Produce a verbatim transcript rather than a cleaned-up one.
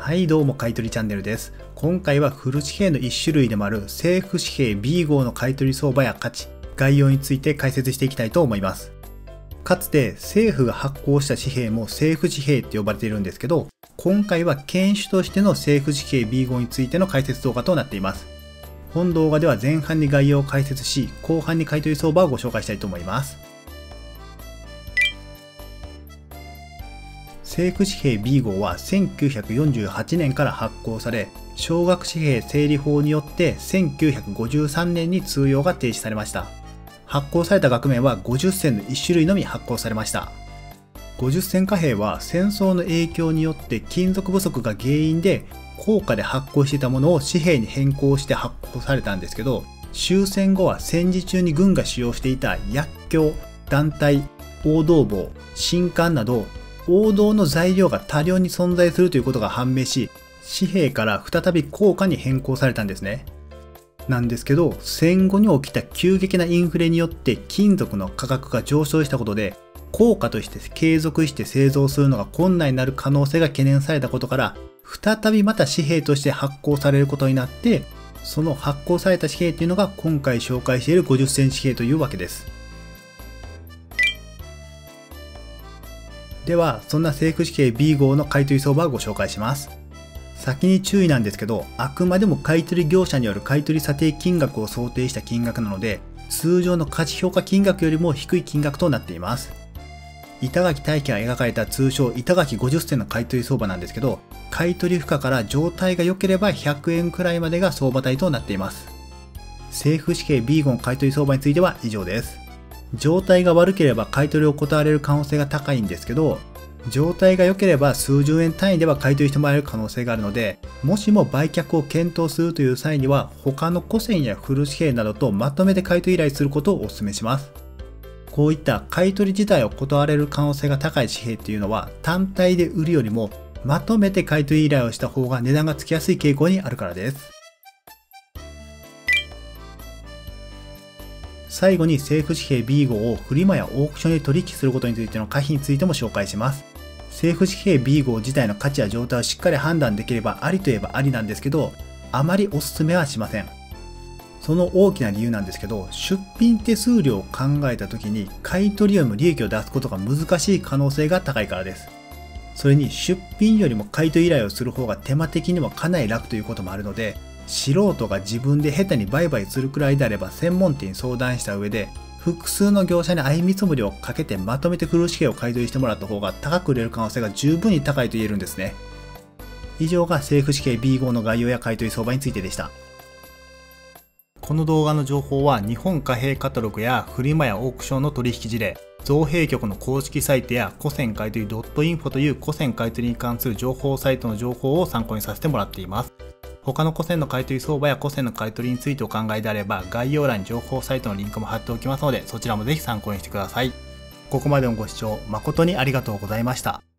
はい、どうも買い取りチャンネルです。今回はフル紙幣の一種類でもある政府紙幣 ビー 号の買い取り相場や価値、概要について解説していきたいと思います。かつて政府が発行した紙幣も政府紙幣って呼ばれているんですけど、今回は犬種としての政府紙幣 ビー 号についての解説動画となっています。本動画では前半に概要を解説し、後半に買い取り相場をご紹介したいと思います。政府紙幣 ビー 号はせんきゅうひゃくよんじゅうはちねんから発行され、少額紙幣整理法によってせんきゅうひゃくごじゅうさんねんに通用が停止されました。発行された額面はごじゅっせんのいち種類のみ発行されました。ごじゅっせん貨幣は戦争の影響によって金属不足が原因で硬貨で発行していたものを紙幣に変更して発行されたんですけど、終戦後は戦時中に軍が使用していた薬莢、団体、黄銅棒、新管など王道の材料が多量に存在するということが判明し、紙幣から再び硬貨に変更されたんですね。なんですけど、戦後に起きた急激なインフレによって金属の価格が上昇したことで、硬貨として継続して製造するのが困難になる可能性が懸念されたことから、再びまた紙幣として発行されることになって、その発行された紙幣というのが今回紹介しているごじゅっせん紙幣というわけです。では、そんな政府紙幣 ビー 号の買い取り相場をご紹介します。先に注意なんですけど、あくまでも買取業者による買取査定金額を想定した金額なので、通常の価値評価金額よりも低い金額となっています。板垣大輝が描かれた通称板垣ごじゅっせんの買取相場なんですけど、買取負荷から状態が良ければひゃくえんくらいまでが相場帯となっています。政府紙幣 ビー 号の買取相場については以上です。状態が悪ければ買い取りを断られる可能性が高いんですけど、状態が良ければ数十円単位では買い取りしてもらえる可能性があるので、もしも売却を検討するという際には、他の古銭や古紙幣などとまとめて買い取り依頼することをお勧めします。こういった買い取り自体を断られる可能性が高い紙幣っていうのは、単体で売るよりもまとめて買い取り依頼をした方が値段がつきやすい傾向にあるからです。最後に政府紙幣 ビー 号をフリマやオークションで取引することについての可否についても紹介します。政府紙幣 ビー 号自体の価値や状態をしっかり判断できればありといえばありなんですけど、あまりお勧めはしません。その大きな理由なんですけど、出品手数料を考えた時に買い取りよりも利益を出すことが難しい可能性が高いからです。それに出品よりも買い取り依頼をする方が手間的にもかなり楽ということもあるので、素人が自分で下手に売買するくらいであれば専門店に相談した上で、複数の業者に相見積もりをかけてまとめて古紙幣を買い取りしてもらった方が高く売れる可能性が十分に高いと言えるんですね。以上が政府紙幣 ビー 号の概要や買い取り相場についてでした。この動画の情報は日本貨幣カタログやフリマやオークションの取引事例、造幣局の公式サイトや古銭買取 .info という古銭買取に関する情報サイトの情報を参考にさせてもらっています。他の古銭の買い取り相場や古銭の買い取りについてお考えであれば、概要欄に情報サイトのリンクも貼っておきますので、そちらもぜひ参考にしてください。ここまでのご視聴誠にありがとうございました。